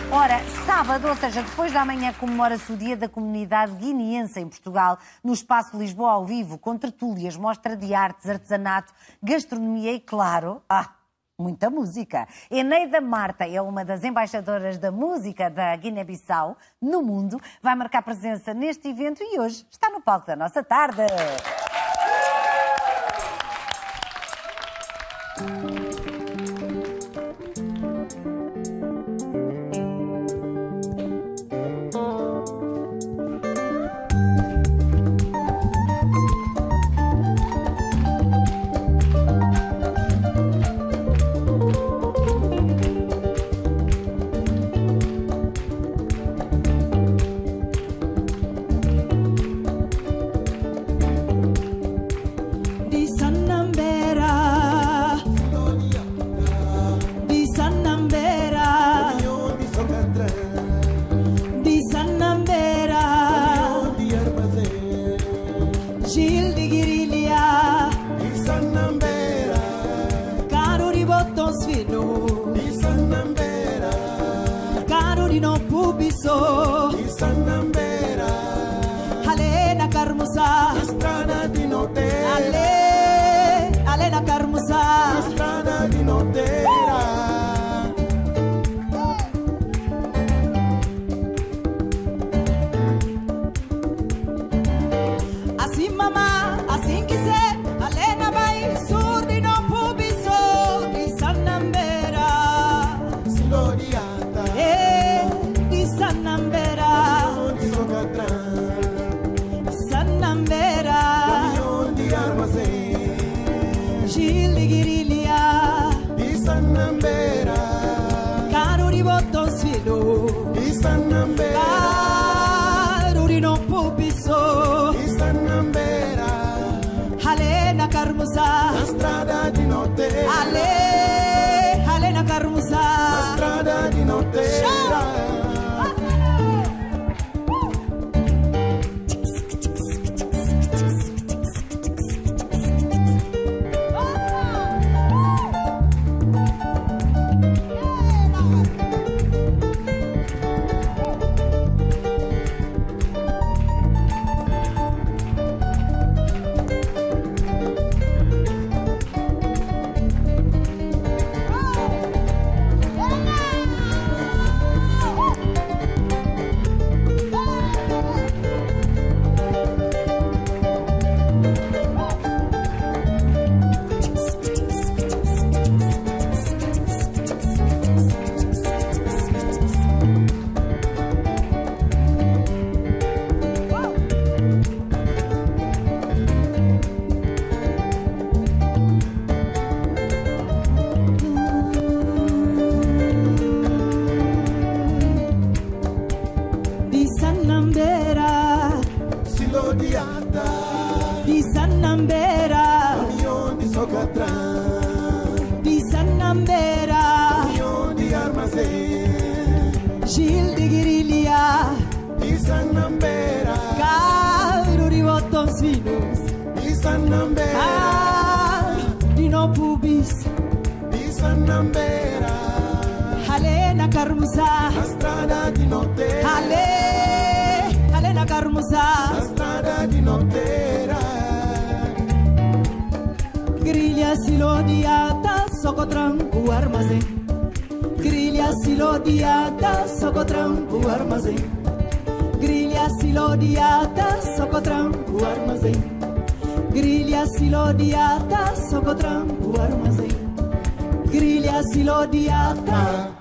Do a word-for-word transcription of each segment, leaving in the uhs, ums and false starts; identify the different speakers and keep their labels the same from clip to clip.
Speaker 1: Ora, sábado, ou seja, depois da manhã, comemora-se o Dia da Comunidade Guineense em Portugal, no Espaço Lisboa ao vivo, com tertúlias, mostra de artes, artesanato, gastronomia e, claro, ah, muita música. Eneida Marta é uma das embaixadoras da música da Guiné-Bissau no mundo, vai marcar presença neste evento e hoje está no palco da nossa tarde.
Speaker 2: Griglia silodiata, socotran o armazém. Griglia silodiata, socotran o armazém. Griglia silodiata, socotran o armazém. Griglia silodiata, socotran o armazém. Griglia silodiata.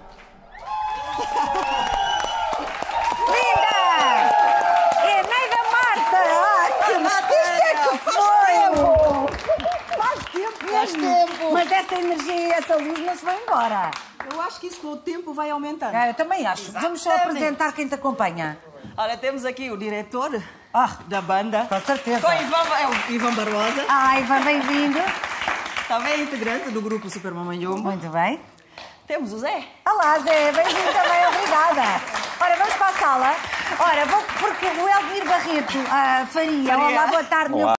Speaker 1: Mas essa energia e essa luz não se vai embora.
Speaker 2: Eu acho que isso com o tempo vai aumentando.
Speaker 1: É, eu também acho. Exatamente. Vamos só apresentar quem te acompanha.
Speaker 2: Olha, temos aqui o diretor
Speaker 1: ah,
Speaker 2: da banda.
Speaker 1: Com certeza.
Speaker 2: Com Ivan, é o Ivan Barbosa.
Speaker 1: Ah, Ivan, bem-vindo.
Speaker 2: Também integrante do grupo Super Mamãe Jumbo.
Speaker 1: Muito bem.
Speaker 2: Temos o Zé.
Speaker 1: Olá, Zé. Bem-vindo também. Obrigada. Ora, vamos para a sala. Ora, vou, porque o Elvir Barreto uh, Faria. Faria. Olá, boa tarde,
Speaker 3: Olá.
Speaker 1: meu